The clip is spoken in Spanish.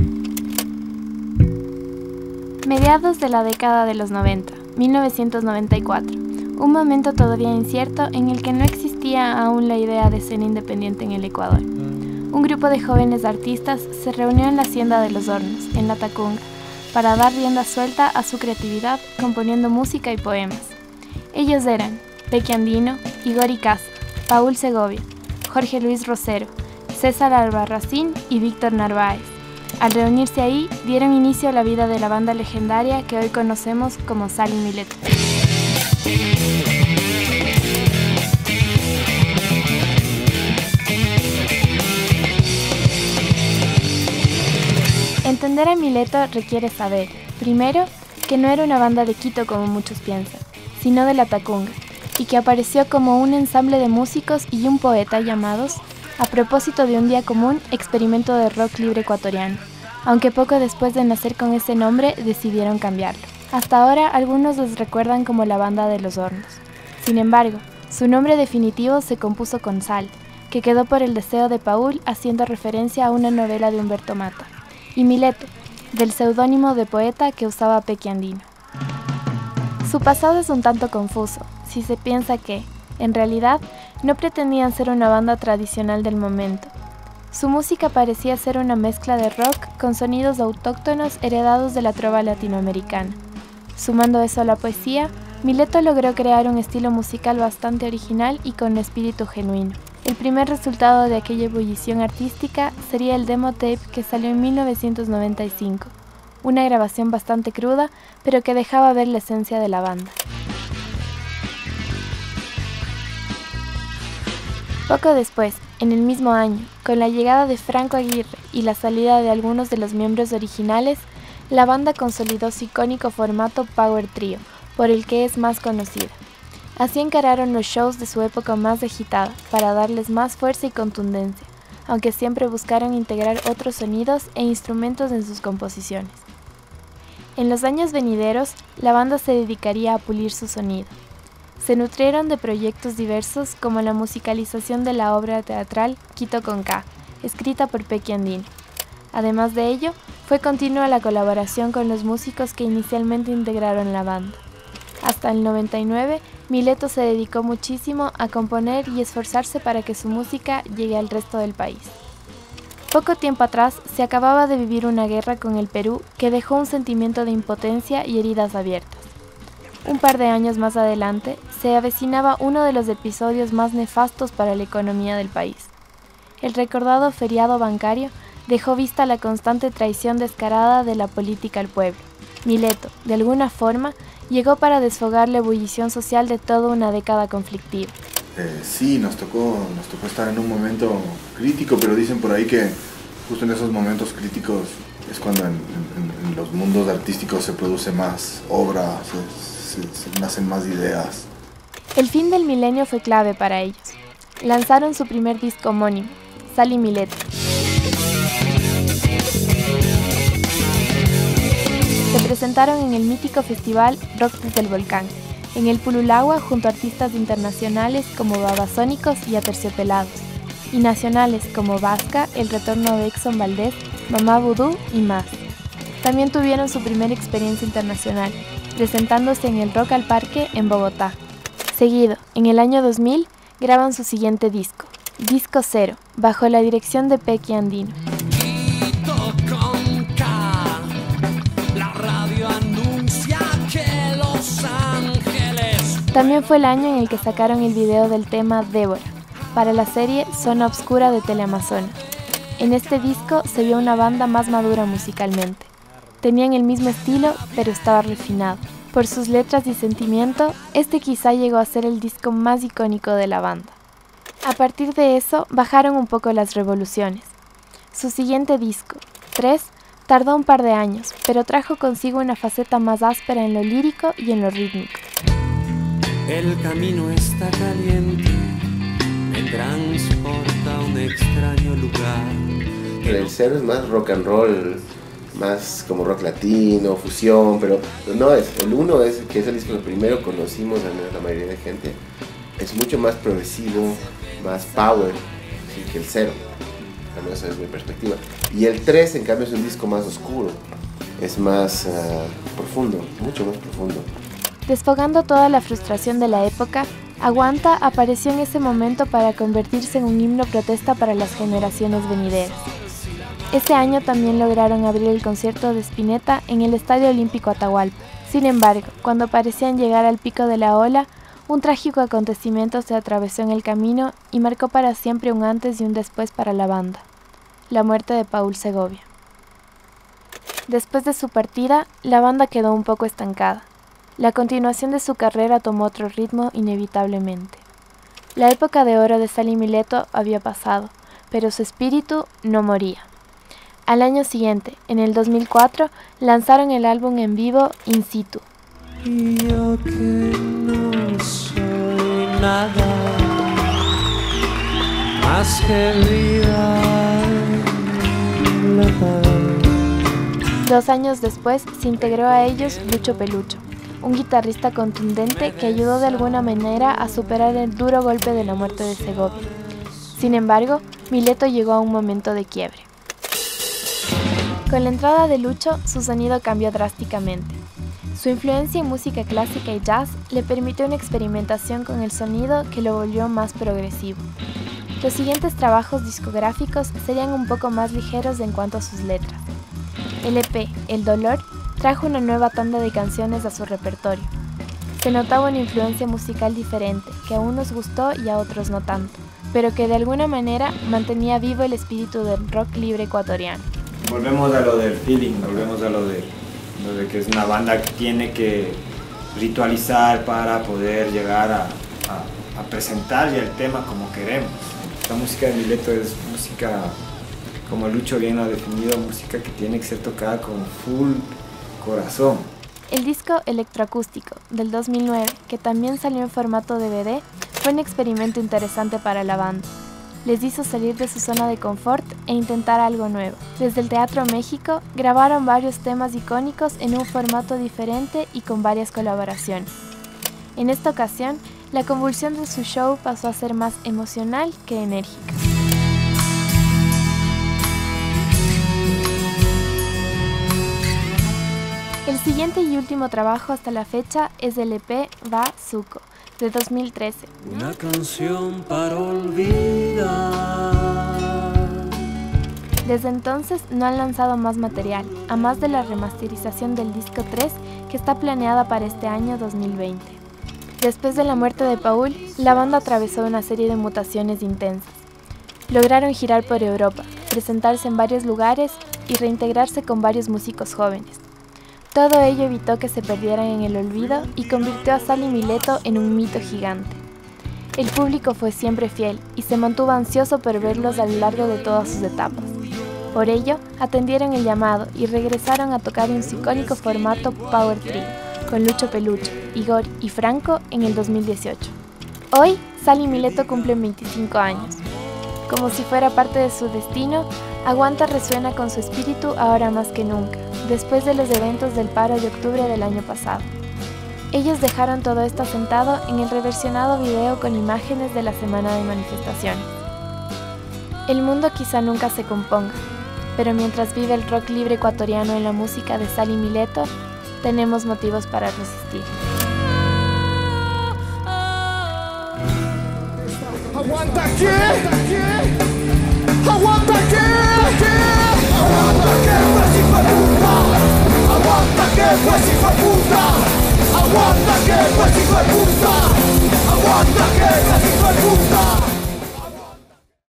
Mediados de la década de los 90, 1994, un momento todavía incierto en el que no existía aún la idea de escena independiente en el Ecuador. Un grupo de jóvenes artistas se reunió en la Hacienda de los Hornos, en La Tacunga, para dar rienda suelta a su creatividad componiendo música y poemas. Ellos eran Pequi Andino, Igor Icaza, Paul Segovia, Jorge Luis Rosero, César Albarracín y Víctor Narváez. Al reunirse ahí, dieron inicio a la vida de la banda legendaria que hoy conocemos como Sal y Mileto. Entender a Mileto requiere saber, primero, que no era una banda de Quito como muchos piensan, sino de La Tacunga, y que apareció como un ensamble de músicos y un poeta llamados, a propósito de un día común, experimento de rock libre ecuatoriano, aunque poco después de nacer con ese nombre decidieron cambiarlo. Hasta ahora algunos los recuerdan como la Banda de los Hornos. Sin embargo, su nombre definitivo se compuso con Sal, que quedó por el deseo de Paul haciendo referencia a una novela de Humberto Mata, y Mileto, del seudónimo de poeta que usaba Pequi Andino. Su pasado es un tanto confuso, si se piensa que, en realidad, no pretendían ser una banda tradicional del momento. Su música parecía ser una mezcla de rock con sonidos autóctonos heredados de la trova latinoamericana. Sumando eso a la poesía, Mileto logró crear un estilo musical bastante original y con espíritu genuino. El primer resultado de aquella ebullición artística sería el demo tape que salió en 1995, una grabación bastante cruda, pero que dejaba ver la esencia de la banda. Poco después, en el mismo año, con la llegada de Franco Aguirre y la salida de algunos de los miembros originales, la banda consolidó su icónico formato Power Trio, por el que es más conocida. Así encararon los shows de su época más agitada, para darles más fuerza y contundencia, aunque siempre buscaron integrar otros sonidos e instrumentos en sus composiciones. En los años venideros, la banda se dedicaría a pulir su sonido. Se nutrieron de proyectos diversos como la musicalización de la obra teatral Quito con K, escrita por Pequi Andino. Además de ello, fue continua la colaboración con los músicos que inicialmente integraron la banda. Hasta el 99, Mileto se dedicó muchísimo a componer y esforzarse para que su música llegue al resto del país. Poco tiempo atrás se acababa de vivir una guerra con el Perú que dejó un sentimiento de impotencia y heridas abiertas. Un par de años más adelante, se avecinaba uno de los episodios más nefastos para la economía del país. El recordado feriado bancario dejó vista la constante traición descarada de la política al pueblo. Mileto, de alguna forma, llegó para desfogar la ebullición social de toda una década conflictiva. Sí, nos tocó estar en un momento crítico, pero dicen por ahí que justo en esos momentos críticos es cuando en los mundos artísticos se produce más obra, se nacen más ideas. El fin del milenio fue clave para ellos. Lanzaron su primer disco homónimo, Sal y Mileto. Se presentaron en el mítico festival Rock desde el Volcán, en el Pululagua junto a artistas internacionales como Babasónicos y Aterciopelados, y nacionales como Vasca, El Retorno de Exxon Valdez, Mamá Vudú y más. También tuvieron su primera experiencia internacional, presentándose en el Rock al Parque en Bogotá. Seguido, en el año 2000, graban su siguiente disco, Disco Cero, bajo la dirección de Pequi Andino. También fue el año en el que sacaron el video del tema Débora, para la serie Zona Obscura de Teleamazona. En este disco se vio una banda más madura musicalmente. Tenían el mismo estilo, pero estaba refinado. Por sus letras y sentimiento, este quizá llegó a ser el disco más icónico de la banda. A partir de eso, bajaron un poco las revoluciones. Su siguiente disco, 3, tardó un par de años, pero trajo consigo una faceta más áspera en lo lírico y en lo rítmico. El camino está caliente, me transporta a un extraño lugar. El Cero es más rock and roll, más como rock latino, fusión, pero no es. El 1 es, que es el disco que primero conocimos a la mayoría de gente, es mucho más progresivo, más power, sí, que el 0. al menos es mi perspectiva. Y el 3 en cambio es un disco más oscuro, es más profundo, mucho más profundo. Desfogando toda la frustración de la época, Aguanta apareció en ese momento para convertirse en un himno protesta para las generaciones venideras. Ese año también lograron abrir el concierto de Spinetta en el Estadio Olímpico Atahualpa. Sin embargo, cuando parecían llegar al pico de la ola, un trágico acontecimiento se atravesó en el camino y marcó para siempre un antes y un después para la banda: la muerte de Paul Segovia. Después de su partida, la banda quedó un poco estancada. La continuación de su carrera tomó otro ritmo inevitablemente. La época de oro de Sally Mileto había pasado, pero su espíritu no moría. Al año siguiente, en el 2004, lanzaron el álbum en vivo In Situ. Y yo que no soy nada más que vida letal. 2 años después se integró a ellos Lucho Pelucho, un guitarrista contundente que ayudó de alguna manera a superar el duro golpe de la muerte de Segovia. Sin embargo, Mileto llegó a un momento de quiebre. Con la entrada de Lucho, su sonido cambió drásticamente. Su influencia en música clásica y jazz le permitió una experimentación con el sonido que lo volvió más progresivo. Los siguientes trabajos discográficos serían un poco más ligeros en cuanto a sus letras. El EP El Dolor trajo una nueva tanda de canciones a su repertorio. Se notaba una influencia musical diferente, que a unos gustó y a otros no tanto, pero que de alguna manera mantenía vivo el espíritu del rock libre ecuatoriano. Volvemos a lo del feeling, volvemos a lo de que es una banda que tiene que ritualizar para poder llegar a presentar ya el tema como queremos. La música de Mileto es música, como Lucho bien lo ha definido, música que tiene que ser tocada con full corazón. El disco Electroacústico del 2009, que también salió en formato DVD, fue un experimento interesante para la banda. Les hizo salir de su zona de confort e intentar algo nuevo. Desde el Teatro México grabaron varios temas icónicos en un formato diferente y con varias colaboraciones. En esta ocasión, la convulsión de su show pasó a ser más emocional que enérgica. El siguiente y último trabajo hasta la fecha es el EP Va Suco, de 2013. Una canción para olvidar. Desde entonces no han lanzado más material, a más de la remasterización del disco 3 que está planeada para este año 2020. Después de la muerte de Paul, la banda atravesó una serie de mutaciones intensas. Lograron girar por Europa, presentarse en varios lugares y reintegrarse con varios músicos jóvenes. Todo ello evitó que se perdieran en el olvido y convirtió a Sally Mileto en un mito gigante. El público fue siempre fiel y se mantuvo ansioso por verlos a lo largo de todas sus etapas. Por ello, atendieron el llamado y regresaron a tocar en su icónico formato Power Trio, con Lucho Pelucho, Igor y Franco en el 2018. Hoy, Sally Mileto cumple 25 años. Como si fuera parte de su destino, Aguanta resuena con su espíritu ahora más que nunca, después de los eventos del paro de octubre del año pasado. Ellos dejaron todo esto asentado en el reversionado video con imágenes de la semana de manifestaciones. El mundo quizá nunca se componga, pero mientras vive el rock libre ecuatoriano en la música de Sally Mileto, tenemos motivos para resistir. Aguanta que, aguanta que, aguanta que, pues hijo de puta, aguanta que, pues hijo de puta, aguanta que, pues hijo de puta, aguanta que, pues hijo de puta.